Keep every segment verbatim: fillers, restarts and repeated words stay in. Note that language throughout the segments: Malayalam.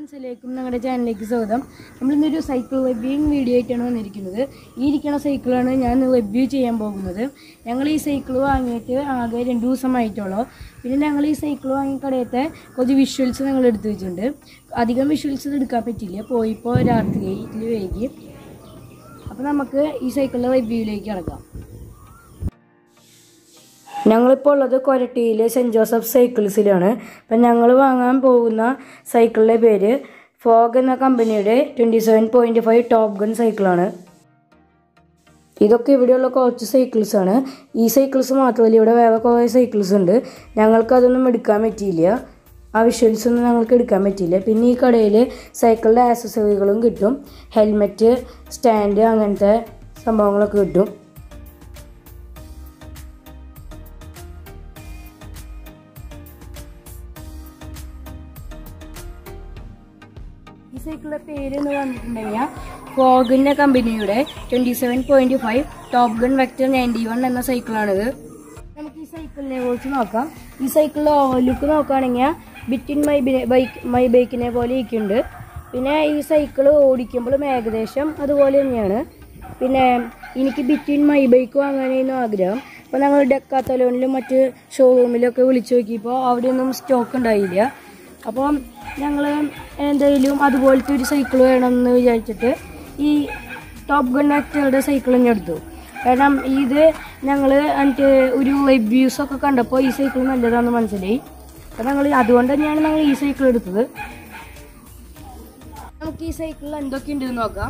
ഫ്രണ്ട്സിലേക്കും ഞങ്ങളുടെ ചാനലിലേക്ക് സ്വാഗതം. നമ്മളിന്നൊരു സൈക്കിൾ റിവ്യൂയിങ് വീഡിയോ ആയിട്ടാണ് വന്നിരിക്കുന്നത്. ഈ ഇരിക്കുന്ന സൈക്കിളാണ് ഞാൻ റിവ്യൂ ചെയ്യാൻ പോകുന്നത്. ഞങ്ങൾ ഈ സൈക്കിൾ വാങ്ങിയിട്ട് ആകെ രണ്ട് ദിവസമായിട്ടുള്ളൂ. പിന്നെ ഞങ്ങൾ ഈ സൈക്കിൾ വാങ്ങിയ കടയത്തെ കുറച്ച് വിഷ്വൽസ് ഞങ്ങൾ എടുത്തു വെച്ചിട്ടുണ്ട്. അധികം വിഷ്വൽസ് എടുക്കാൻ പറ്റില്ല, പോയിപ്പോൾ രാത്രിയിൽ വൈകി. അപ്പോൾ നമുക്ക് ഈ സൈക്കിളിൻ്റെ റിവ്യൂയിലേക്ക് കിടക്കാം. ഞങ്ങളിപ്പോൾ ഉള്ളത് കൊരട്ടിയിലെ സെൻറ്റ് ജോസഫ് സൈക്കിൾസിലാണ്. അപ്പം ഞങ്ങൾ വാങ്ങാൻ പോകുന്ന സൈക്കിളിൻ്റെ പേര് ഫോഗ് എന്ന കമ്പനിയുടെ twenty seven point five top gun സൈക്കിളാണ്. ഇതൊക്കെ ഇവിടെയുള്ള കുറച്ച് സൈക്കിൾസാണ്. ഈ സൈക്കിൾസ് മാത്രമല്ല, ഇവിടെ വേറെ കുറേ സൈക്കിൾസ് ഉണ്ട്. ഞങ്ങൾക്കതൊന്നും എടുക്കാൻ പറ്റിയില്ല, ആ വിഷ്വൽസൊന്നും ഞങ്ങൾക്ക് എടുക്കാൻ പറ്റിയില്ല. പിന്നെ ഈ കടയിൽ സൈക്കിളിൻ്റെ ആക്സസറികളും കിട്ടും, ഹെൽമെറ്റ്, സ്റ്റാൻഡ്, അങ്ങനത്തെ സംഭവങ്ങളൊക്കെ കിട്ടും. ഈ സൈക്കിളിൻ്റെ പേര് എന്ന് പറഞ്ഞിട്ടുണ്ടെങ്കിൽ ഫോഗിൻ്റെ കമ്പനിയുടെ twenty seven point five top gun vector ninety one എന്ന സൈക്കിളാണിത്. നമുക്ക് ഈ സൈക്കിളിനെ കുറിച്ച് നോക്കാം. ഈ സൈക്കിളിൻ്റെ ഓവർ ലുക്ക് നോക്കുകയാണെങ്കിൽ ബിറ്റ്വീൻ മൈ ബൈക്ക് മൈ ബൈക്കിനെ പോലെ ഇരിക്കുന്നുണ്ട്. പിന്നെ ഈ സൈക്കിൾ ഓടിക്കുമ്പോഴും ഏകദേശം അതുപോലെ തന്നെയാണ്. പിന്നെ എനിക്ക് ബിറ്റ്വീൻ മൈ ബൈക്ക് വാങ്ങാനായിരുന്നു ആഗ്രഹം. അപ്പോൾ ഞങ്ങൾ ഡെക്കാത്തലോണിലും മറ്റ് ഷോറൂമിലൊക്കെ വിളിച്ചു നോക്കിയപ്പോൾ അവിടെയൊന്നും സ്റ്റോക്ക് ഉണ്ടായില്ല. അപ്പോൾ ഞങ്ങൾ എന്തായാലും അതുപോലത്തെ ഒരു സൈക്കിൾ വേണമെന്ന് വിചാരിച്ചിട്ട് ഈ ടോപ്പ് ഗൺ വെക്ടറുടെ സൈക്കിൾ തന്നെ എടുത്തു. കാരണം ഇത് ഞങ്ങൾ എന്നിട്ട് ഒരു റിവ്യൂസൊക്കെ കണ്ടപ്പോൾ ഈ സൈക്കിൾ നല്ലതാണെന്ന് മനസ്സിലായി. അപ്പോൾ ഞങ്ങൾ അതുകൊണ്ട് തന്നെയാണ് ഞങ്ങൾ ഈ സൈക്കിൾ എടുത്തത്. നമുക്ക് ഈ സൈക്കിളിൽ എന്തൊക്കെയുണ്ടെന്ന് നോക്കാം.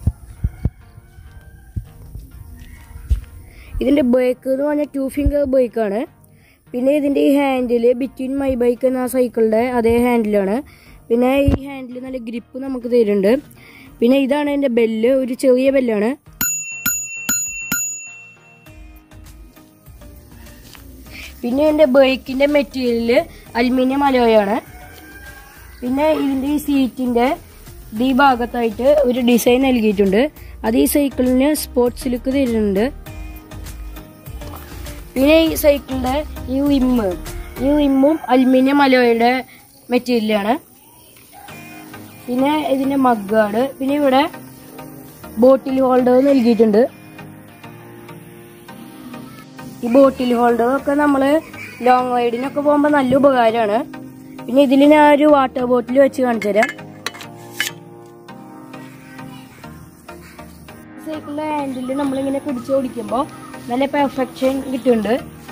ഇതിൻ്റെ ബൈക്ക് എന്ന് പറഞ്ഞാൽ ടു ഫിംഗർ ബൈക്കാണ്. പിന്നെ ഇതിൻ്റെ ഈ ഹാൻഡിൽ ബിറ്റ്വീൻ മൈ ബൈക്ക് എന്ന സൈക്കിളിൻ്റെ അതേ ഹാൻഡിലാണ്. പിന്നെ ഈ ഹാൻഡിൽ നല്ല ഗ്രിപ്പ് നമുക്ക് തരുന്നുണ്ട്. പിന്നെ ഇതാണ് എൻ്റെ ബെല്ല്, ഒരു ചെറിയ ബെല്ലാണ്. പിന്നെ എൻ്റെ ബൈക്കിൻ്റെ മെറ്റീരിയൽ അലുമിനിയം അലോയാണ്. പിന്നെ ഇതിൻ്റെ ഈ സീറ്റിൻ്റെ ഈ ഭാഗത്തായിട്ട് ഒരു ഡിസൈൻ നൽകിയിട്ടുണ്ട്. അത് ഈ സൈക്കിളിന് സ്പോർട്സ് ലുക്ക് തരുന്നുണ്ട്. പിന്നെ ഈ സൈക്കിളിൻ്റെ ഈ റിമ്മ് ഈ റിമ്മും അലുമിനിയം അലോയുടെ മെറ്റീരിയലാണ്. പിന്നെ ഇതിൻ്റെ മഗ്ഗാർഡ്, പിന്നെ ഇവിടെ ബോട്ടിൽ ഹോൾഡർ നൽകിയിട്ടുണ്ട്. ഈ ബോട്ടിൽ ഹോൾഡർ ഒക്കെ നമ്മൾ ലോങ് റൈഡിനൊക്കെ പോകുമ്പോൾ നല്ല ഉപകാരമാണ്. പിന്നെ ഇതിൽ ഞാൻ ഒരു വാട്ടർ ബോട്ടിൽ വെച്ച് കാണിച്ചു തരാം. സൈക്കിളിൻ്റെ ഹാൻഡിൽ നമ്മളിങ്ങനെ പിടിച്ച് ഓടിക്കുമ്പോൾ നല്ല പെർഫെക്ഷൻ കിട്ടുന്നുണ്ട്.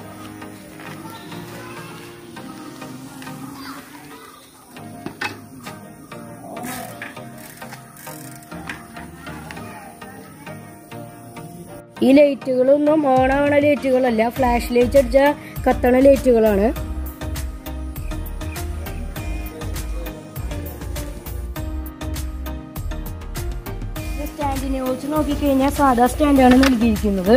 ഈ ലൈറ്റുകളൊന്നും ഓൺ ആവണ ലൈറ്റുകളല്ല, ഫ്ലാഷ് ലൈറ്റ് അടിച്ച കത്തണ ലൈറ്റുകളാണ്. സ്റ്റാൻഡിനെ കുറിച്ച് നോക്കിക്കഴിഞ്ഞാൽ സാധാ സ്റ്റാൻഡാണ് നൽകിയിരിക്കുന്നത്.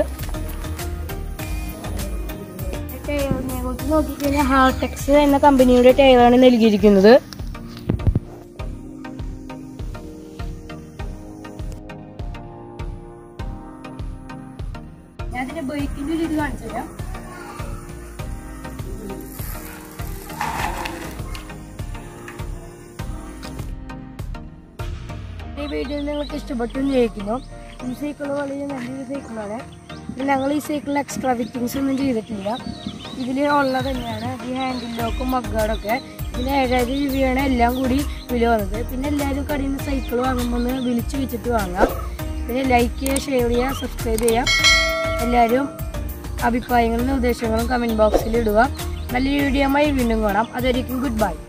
ടയറിനെ കുറിച്ച് നോക്കിക്കഴിഞ്ഞാൽ ഹാർടെക്സ് എന്ന കമ്പനിയുടെ ടയറാണ് നൽകിയിരിക്കുന്നത്. ഞാൻ അതിന്റെ ബൈക്കിന്റെ ഒരു ഇത് കാണിച്ചു തരാം. ഈ വീഡിയോ നിങ്ങൾക്ക് ഇഷ്ടപ്പെട്ടു എന്ന് ചോദിക്കുന്നു. ഈ സൈക്കിൾ വളരെ നല്ലൊരു സൈക്കിളാണ്. ഞങ്ങൾ ഈ സൈക്കിളിൽ എക്സ്ട്രാ ഫിറ്റിങ്സ് ഒന്നും ചെയ്തിട്ടില്ല. ഇതിൽ ഉള്ളത് തന്നെയാണ് ഈ ഹാൻഡിൽ ലോക്കും മഗ്ഗാർഡൊക്കെ. ഇതിന് ഏഴായിരം രൂപയാണ് എല്ലാം കൂടി വില വന്നത്. പിന്നെ എല്ലാവരും കടയിൽ നിന്ന് സൈക്കിൾ വാങ്ങുമ്പോൾ ഒന്ന് വിളിച്ച് വെച്ചിട്ട് വാങ്ങാം. പിന്നെ ലൈക്ക് ചെയ്യുക, ഷെയർ ചെയ്യുക, സബ്സ്ക്രൈബ് ചെയ്യാം. എല്ലാവരും അഭിപ്രായങ്ങളും നിർദ്ദേശങ്ങളും കമൻറ്റ് ബോക്സിൽ ഇടുക. നല്ലൊരു വീഡിയോയുമായി വീണ്ടും കാണാം. അതുവരെയും ഗുഡ് ബൈ.